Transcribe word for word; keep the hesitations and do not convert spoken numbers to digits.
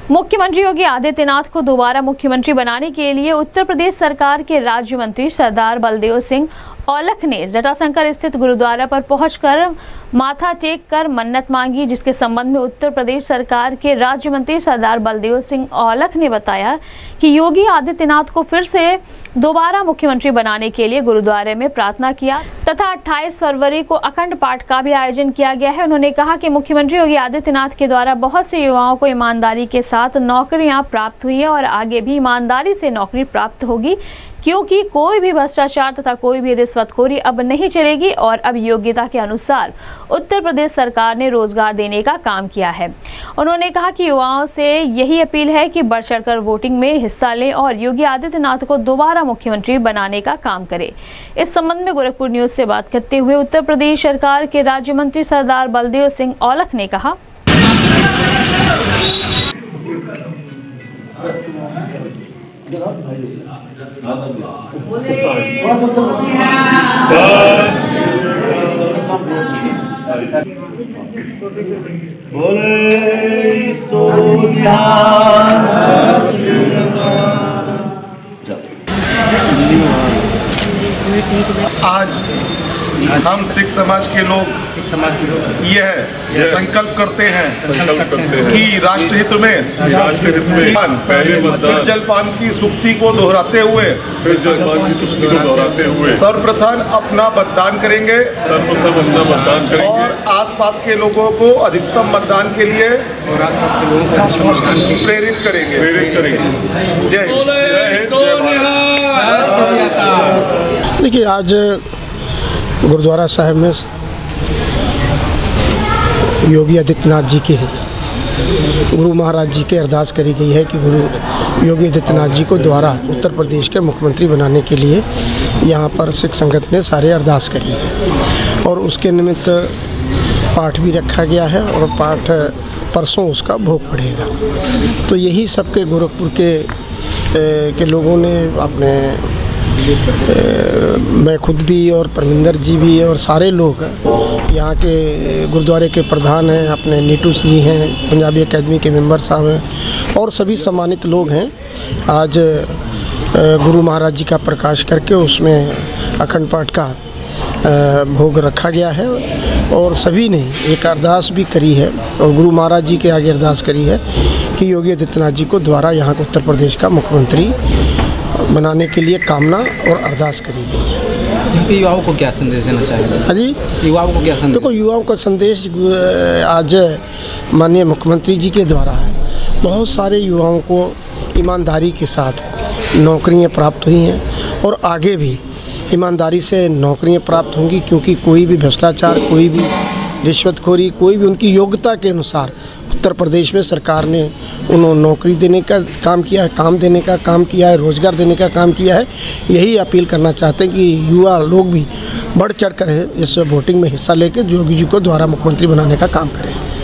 मुख्यमंत्री योगी आदित्यनाथ को दोबारा मुख्यमंत्री बनाने के लिए उत्तर प्रदेश सरकार के राज्य मंत्री सरदार बलदेव सिंह औलख ने जटाशंकर स्थित गुरुद्वारा पर पहुंचकर माथा टेक कर मन्नत मांगी, जिसके संबंध में उत्तर प्रदेश सरकार के राज्य मंत्री सरदार बलदेव सिंह औलख ने बताया कि योगी आदित्यनाथ को फिर से दोबारा मुख्यमंत्री बनाने के लिए गुरुद्वारे में प्रार्थना किया तथा अट्ठाईस फरवरी को अखंड पाठ का भी आयोजन किया गया है। उन्होंने कहा कि मुख्यमंत्री योगी आदित्यनाथ के द्वारा बहुत से युवाओं को ईमानदारी के साथ नौकरियां प्राप्त हुई है और आगे भी ईमानदारी से नौकरी प्राप्त होगी, क्योंकि कोई भी भ्रष्टाचार तथा कोई भी रिश्वतखोरी अब नहीं चलेगी और अब योग्यता के अनुसार उत्तर प्रदेश सरकार ने रोजगार देने का काम किया है। उन्होंने कहा कि युवाओं से यही अपील है कि बढ़ चढ़कर वोटिंग में हिस्सा लें और योगी आदित्यनाथ को दोबारा मुख्यमंत्री बनाने का काम करें। इस संबंध में गोरखपुर न्यूज से बात करते हुए उत्तर प्रदेश सरकार के राज्य मंत्री सरदार बलदेव सिंह औलख ने कहा, आज हम सिख समाज के लोग यह संकल्प करते हैं कि राष्ट्रहित में जलपान की सुक्ति को दोहराते हुए सर्वप्रथम अपना मतदान करेंगे और आसपास के लोगों को अधिकतम मतदान के लिए प्रेरित करेंगे प्रेरित करेंगे जय हिंद। देखिए, आज गुरुद्वारा साहिब में योगी आदित्यनाथ जी के गुरु महाराज जी के अरदास करी गई है कि गुरु योगी आदित्यनाथ जी को द्वारा उत्तर प्रदेश के मुख्यमंत्री बनाने के लिए यहाँ पर सिख संगत ने सारे अरदास करी है और उसके निमित्त पाठ भी रखा गया है और पाठ परसों उसका भोग पड़ेगा। तो यही सबके गोरखपुर के ए, के लोगों ने अपने ए, मैं खुद भी और परमिंदर जी भी और सारे लोग यहाँ के गुरुद्वारे के प्रधान हैं, अपने नीटू जी हैं, पंजाबी अकेडमी के मेंबर साहब हैं और सभी सम्मानित लोग हैं। आज गुरु महाराज जी का प्रकाश करके उसमें अखंड पाठ का भोग रखा गया है और सभी ने एक अरदास भी करी है और गुरु महाराज जी के आगे अरदास करी है कि योगी आदित्यनाथ जी को द्वारा यहाँ के उत्तर प्रदेश का मुख्यमंत्री बनाने के लिए कामना और अरदास करी गई है। युवाओं को क्या संदेश देना चाहिए? हाँ जी, युवाओं को क्या संदेश? देखो, युवाओं का संदेश आज माननीय मुख्यमंत्री जी के द्वारा है। बहुत सारे युवाओं को ईमानदारी के साथ नौकरियां प्राप्त हुई हैं और आगे भी ईमानदारी से नौकरियां प्राप्त होंगी, क्योंकि कोई भी भ्रष्टाचार, कोई भी रिश्वतखोरी, कोई भी उनकी योग्यता के अनुसार उत्तर प्रदेश में सरकार ने उन्होंने नौकरी देने का काम किया है, काम देने का काम किया है, रोजगार देने का काम किया है। यही अपील करना चाहते हैं कि युवा लोग भी बढ़ चढ़ कर इस वोटिंग में हिस्सा लेकर योगी जी को दोबारा मुख्यमंत्री बनाने का काम करें।